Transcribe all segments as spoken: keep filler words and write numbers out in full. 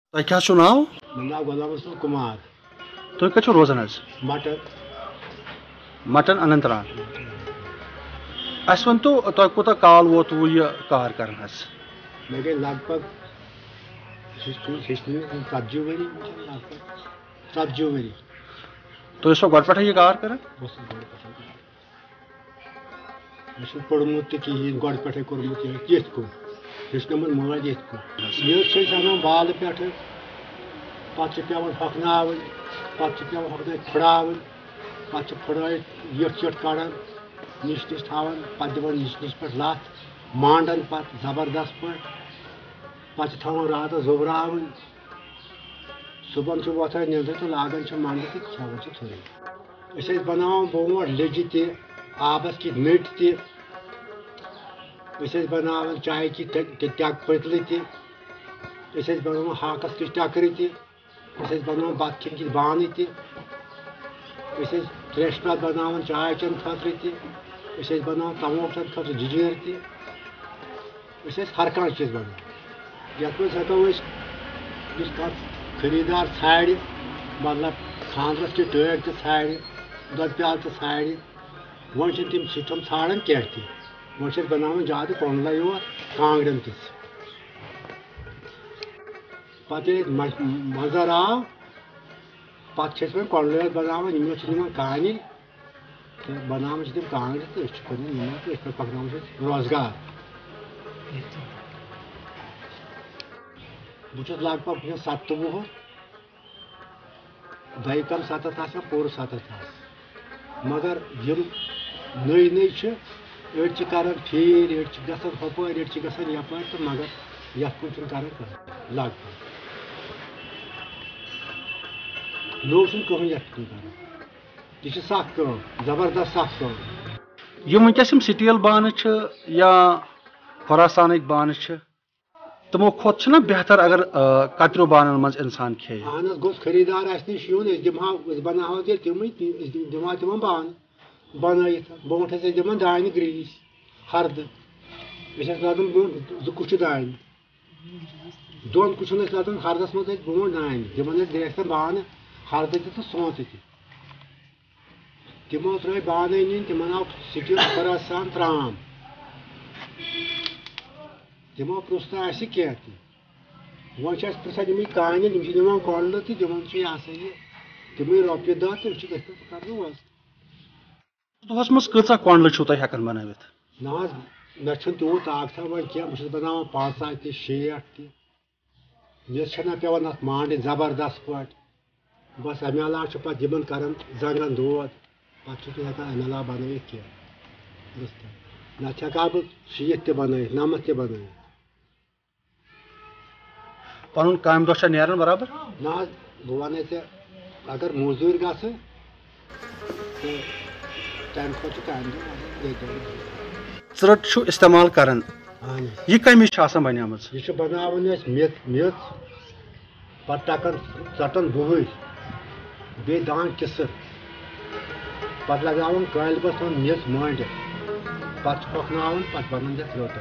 تۄہہِ کیٛاہ چھُو ناو؟ مےٚ ناو غلام رسول کُمار تُہۍ کَتہِ چھِو روزان حظ؟ مٹن مٹن اننت ناگ. اَسہِ ؤنۍتو تۄہہِ کوٗتاہ کال ووتوٕ یہِ کار کران حظ؟ مےٚ گٔے لگ بگ ہیٚچھنہِ ژتجی ؤری لگ بگ ژتجی ؤری. تُہۍ ٲسوا گۄڈٕ پٮ۪ٹھٕے یہِ کار کران؟ بہٕ اوسُس گۄڈٕ پٮ۪ٹھٕے کران. مےٚ چھُنہٕ پوٚرمُت تہِ کِہیٖنۍ گۄڈٕ پٮ۪ٹھٕے کوٚرمُت یہِ ییٚتھۍ کُن ہیٚچھنومُت مٲلۍ ییٚتھۍ کُن. میٚژ چھِ أسۍ اَنان بالہٕ پٮ۪ٹھٕ پَتہٕ چھِ پٮ۪وان ہۄکھناوٕنۍ پَتہٕ چھِ پٮ۪وان ہۄکھنٲوِتھ پھٕڑاوٕنۍ پَتہٕ چھِ پھٕڑٲوِتھ یٔٹھ یٔٹھ کَڑان نِش نِش تھاوان پَتہٕ دِوان نِش نِش پٮ۪ٹھ لَتھ مانٛڈان پَتہٕ زبردست پٲٹھۍ پَتہٕ چھِ تھاوان راتَس زوٚبراوٕنۍ صُبحن چھِ وۄتھان نیٚنٛدرِ تہٕ لاگان چھِ منٛڈٕ تہٕ کھٮ۪وان چھِ تھٔنۍ. أسۍ ٲسۍ بَناوان برونٛٹھ لیٚجہِ تہِ آبَس کِتھ نٔٹۍ تہِ أسۍ ٲسۍ بَناوان چایہِ کِتھ ٹٮ۪کہٕ پٔتلہٕ تہِ أسۍ ٲسۍ بَناوان ہاکَس کِتھ ٹٮ۪کرِ تہِ أسۍ ٲسۍ بَناوان بَتہٕ کھٮ۪نہِ کِتھ بانہٕ تہِ أسۍ ٲسۍ ترٛیشہِ پَتہٕ بَناوان چاے چٮ۪نہٕ خٲطرٕ تہِ أسۍ ٲسۍ بَناوان تَموک چٮ۪نہٕ خٲطرٕ جِجیٖر تہِ أسۍ ٲسۍ ہر کانٛہہ چیٖز بَناوان. یَتھ منٛز ہٮ۪کو أسۍ یُس کانٛہہ خٔریٖدار ژھانٛڈِ مطلب خانٛدرَس کِتھ ٹٲٹۍ تہِ ژھانٛڈِ دۄدٕ پیٛالہٕ تہِ ژھانٛڈِ وۄنۍ چھِنہٕ تِم سِسٹَم ژھانٛڈان کینٛہہ تہِ وۄنۍ چھِ أسۍ بَناوان زیادٕ کۄنٛڈلَے یوت کانٛگرٮ۪ن تِژھ. پَتہٕ ییٚلہِ اَسہِ مَزَر آو پَتہٕ چھِ أسۍ وۄنۍ کۄنٛڈلے یوت بَناوان یِم یوت چھِ نِوان کانہِ تہٕ بَناوان چھِ تِم کانٛگرِ تہٕ أسۍ چھِ کٕنان یِمن تہٕ أتھۍ پٮ۪ٹھ پَکناوان چھِ أسۍ روزگار. بہٕ چھُس لگ بگ وٕنکٮ۪س سَتہٕ وُہُر دۄیہِ کَم سَتَتھ آسہِ یا پوٗرٕ سَتَتھ آسہِ مگر یِم نٔے نٔے چھِ أڑۍ چھِ کَران پھیٖرۍ أڑۍ چھِ گژھان ہُپٲرۍ أڑۍ چھِ گژھان یَپٲرۍ تہٕ مگر یَتھ کُن چھُنہٕ کَران کٕہٕنۍ لگ بگ نوٚو چھُنہٕ کٕہٕنۍ یَتھ کُن کَران. یہِ چھِ سخ کٲم زبردست سخ کٲم. یِم وٕنکٮ۪س یِم سِٹیٖل بانہٕ چھِ یا خۄراسانٕکۍ بانہٕ چھِ تِمو کھۄتہٕ چھِنہ بہتر اگر کَتریوٗ بانَن منٛز اِنسان کھیٚیہِ. اہن حظ گوٚژھ خٔریٖدار اَسہِ نِش یُن أسۍ دِمہو أسۍ بَناوہو تیٚلہِ تِمٕے أسۍ دِمہو تِمن بانہٕ بَنٲیِتھ. برونٛٹھ ٲسۍ أسۍ دِوان دانہِ گرٛیٖسۍ ہردٕ أسۍ ٲسۍ لاگان برونٛٹھ زٕ کُچھِ دانہِ دۄن کُچھن ٲسۍ لاگان ہردَس منٛز ٲسۍ برونٛٹھ دانہِ دِوان ٲسۍ گرٛیستٮ۪ن بانہٕ ہردٕ تہِ تہٕ سونٛتہٕ تہِ تِمو ترٛٲے بانَے نِنۍ تِمن آو سِٹیٖل خۄراسان ترٛام تِمو پرٛژھ نہٕ اَسہِ کینٛہہ تہِ. وۄنۍ چھِ اَسہِ پرٛژھان یِمٕے کانہِ یِم چھِ دِوان کۄنٛڈلہٕ تہٕ دِوان چھِ یہِ ہسا یہِ تِمٕے رۄپیہِ دہ تہٕ أسۍ چھِ تٔتھۍ پٮ۪ٹھ کران روزٕ. دۄہَس منٛز کۭژاہ کۄنٛڈلہٕ چھِو تُہۍ ہٮ۪کان بَنٲوِتھ؟ نہ حظ مےٚ چھُنہٕ تیوٗت طاقتھا وۄنۍ کینٛہہ بہٕ چھُس بَناوان پانٛژھ تہِ شیٹھ تہِ میٚژ چھےٚ مےٚ پٮ۪وان اَتھ مانٛڈٕنۍ زبردست پٲٹھۍ. بَس اَمہِ علاوٕ چھُ پَتہٕ یِمن کران زنٛگن دود پَتہٕ چھُس نہٕ ہٮ۪کان اَمہِ علاوٕ بَنٲوِتھ کینٛہہ بوٗزتھا نَتہٕ ہٮ۪کہٕ ہا بہٕ شیٖتھ تہِ بَنٲوِتھ نَمَتھ تہِ بَنٲوِتھ. پَنُن کامہِ دۄہ چھا نیران برابر؟ نہ حظ بہٕ وَنَے ژےٚ اگر موٚزوٗرۍ گژھٕ تہٕ تَمہِ کھۄتہٕ چھُ کامہِ دۄہ ییٚتہِ. ژٕرٛٹ چھُ اِستعمال کران اہن حظ یہِ کَمِچ چھِ آسان بَنیمٕژ؟ یہِ چھُ بَناوان أسۍ میٚژ میٚژ پَتہٕ ٹَکان ژَٹان بُہٕرۍ بیٚیہِ دان کِسٕر پَتہٕ لگاوان کالہِ پَتہٕ تھاوان میٚژ مٲنٛڈِتھ پَتہٕ چھِ ہۄکھناوان پَتہٕ بَنان یَتھ رٔٹَن.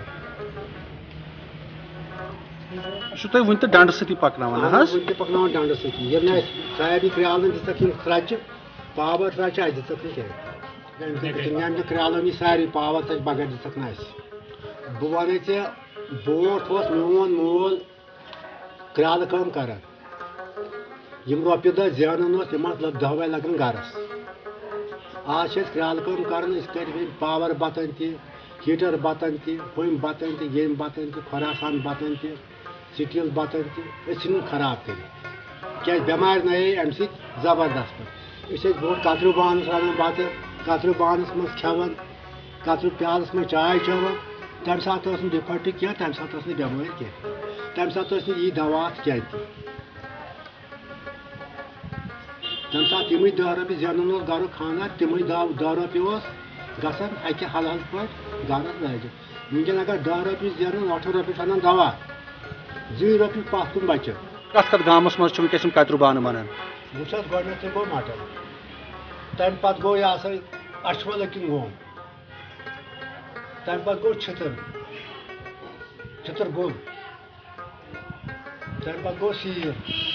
یہِ چھُو تُہۍ وُنہِ تہِ ڈنٛڈٕ سۭتی پَکناوان نہ حظ؟ وُنہِ تہِ پَکناوان ڈنٛڈٕ سۭتی ییٚلہِ نہٕ اَسہِ سارنٕے کرٛالَن دِژَکھ یِم ترٛچہِ پاوَر ترٛچہِ اَسہِ دِژَکھ نہٕ کینٛہہ ییٚمہِ کرٛالَن یہِ سارے پاوَر ترٛچہِ بغٲر دِژَکھ نہٕ اَسہِ. بہٕ وَنَے ژےٚ برونٛٹھ اوس میون مول کرٛالہٕ کٲم کران یِم رۄپیہِ دہ زینان اوس تِم ٲس دَہوَے لگان گرَس. آز چھِ أسۍ کرٛالہٕ کٲم کران أسۍ کٔرۍ وۄنۍ پاوَر بَتَن تہِ ہیٖٹر بَتَن تہِ ہُمۍ بَتَن تہِ ییٚمۍ بَتَن تہِ خۄراسان بَتَن تہِ سِٹیٖل بَتَن تہِ أسۍ ژھٕنۍ خراب کٔرِتھ کیٛازِ بٮ۪مارِ نَیے اَمہِ سۭتۍ زبردست پٲٹھۍ. أسۍ ٲسۍ برونٛٹھ کَتریوٗ بانَس رَنان بَتہٕ کَتریوٗ بانَس منٛز کھٮ۪وان کَتریوٗ پیٛالَس منٛز چاے چٮ۪وان تَمہِ ساتہٕ ٲس نہٕ ڈِفَلٹ کینٛہہ تَمہِ ساتہٕ ٲس نہٕ بٮ۪مٲرۍ کینٛہہ تَمہِ ساتہٕ ٲسۍ نہٕ یی دوا اَتھ کینٛہہ تہِ. تَمہِ ساتہٕ یِمٕے دہ رۄپیہِ زینان اوس گرُک خانٛدار تِمٕے دہ دہ رۄپیہِ اوس گژھان اَکہِ حل حل پٲٹھۍ گرَس لٲگِتھ. وٕنکٮ۪ن اگر دہ رۄپیہِ زینان ٲٹھن رۄپیہِ چھُ اَنان دوا زٕے رۄپیہِ پَتھ کُن بَچن. کَتھ کَتھ گامَس منٛز چھِ وٕنکٮ۪س یِم کَتریوٗ بانہٕ بَنان؟ وٕچھ حظ گۄڈٕنٮ۪تھٕے گوٚو مَٹن تَمہِ پَتہٕ گوٚو یہِ ہسا اَچھوَل کِنۍ گوٚو تَمہِ پَتہٕ گوٚو چھِتٕر چھِتٕر گوٚو تمہِ پتہٕ گوٚو سیٖن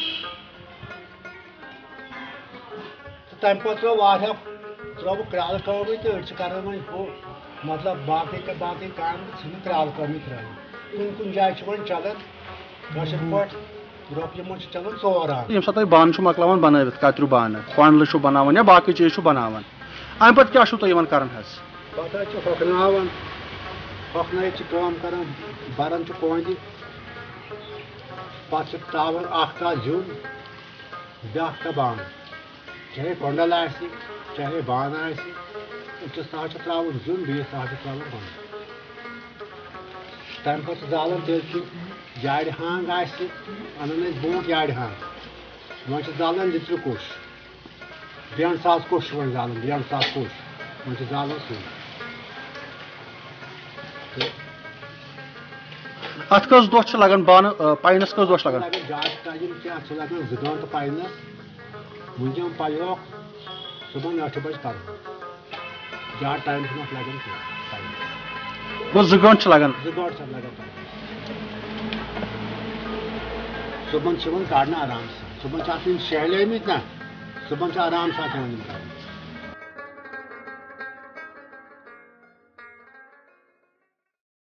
تہٕ تمہِ پتہٕ ترٛوو واریاہ ترٛووُکھ کرٛالہٕ کٲمٕے تہٕ أڑۍ چھِ کران وۄنۍ ہُہ مطلب باقٕے کینٛہہ باقٕے کامہِ تہٕ ژھٕنِکھ کرٛالہٕ کٲمٕے ترٛٲوِتھ کُنہِ کُنہِ جایہِ چھِ وۄنۍ چلان کٲشِر پٲٹھۍ رۄپیہِ منٛز چھِ چلان ژور آنٛگہٕ ییٚمہِ ساتہٕ تُہۍ بانہٕ چھُو مۄکلاوان بنٲوِتھ کتریو بانہٕ کۄنٛڈلہٕ چھُو بناوان یا باقٕے چیٖز چھُو بناوان امہِ پتہٕ کیٛاہ چھُو تُہۍ یِمن کران حظ پتہٕ حظ چھِ ہۄکھناوان ہۄکھنٲیِتھ چھِ کٲم کران بران چھِ کۄنٛڈِ پتہٕ چھِ تراوان اکھ تہہ زیُن بیٛاکھ تہہ بانہٕ چاہے کۄنٛڈل آسہِ چاہے بانہٕ آسہِ أکِس تہہ چھِ تراوُن زیُن بیٚیِس تہہ چھِ تراوُن کۄنٛڈل تمہِ پتہٕ چھِ زالان تیٚلہِ چھِ یارِ ہانٛگ آسہِ انان ٲسۍ برونٛٹھ یارِ ہانٛگ وۄنۍ چھِ زالان لِترِ کوٚش ڈیڑھ ساس کوٚش چھِ وۄنۍ زالان ڈیڑھ ساس کوٚش وۄنۍ چھِ زالان سُے اتھ کٔژ دۄہ چھِ لگان بانہٕ پاینس کٔژ دۄہ چھِ لگان لگان زیادٕ ٹایم کینٛہہ چھِ لگان زٕ گٲنٛٹہٕ پاینس وٕنکٮ۪ن پایوکھ صُبحن ٲٹھِ بجہِ کرُن زیادٕ ٹایم چھُنہٕ اتھ لگان کینٛہہ پاینس گوٚو زٕ گٲنٛٹہٕ چھِ لگان زٕ گٲنٛٹہٕ چھِ اتھ لگان پاینس صُبحن چھِ یِوان کڑنہٕ آرام سان صُبحن چھِ اتھ یِم شہلیمٕتۍ نا صُبحن چھِ آرام سان یِوان یِم کڑنہٕ